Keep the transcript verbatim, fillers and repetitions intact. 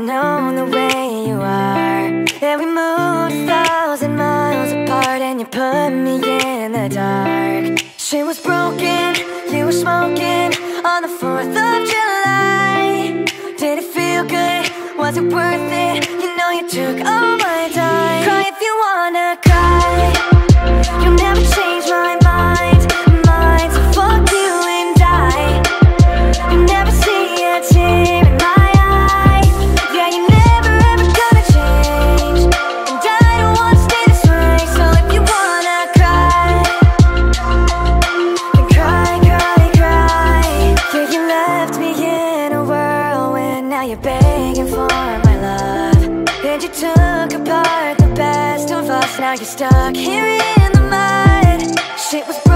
known the way you are. And we moved a thousand miles apart, and you put me in the dark. She was broken, you were smoking on the fourth of July. Did it feel good? Was it worth it? You know you took all my time. Cry if you wanna cry. You'll never change my mind, mind. So fuck you and I. You'll never see a tear in my eye. Yeah, you're never ever gonna change, and I don't wanna stay this way. So if you wanna cry, then cry, cry, cry. Yeah, you left me in a whirlwind. Now you're begging for my love, and you took apart the best of us. Now you're stuck here in the mud. Shit was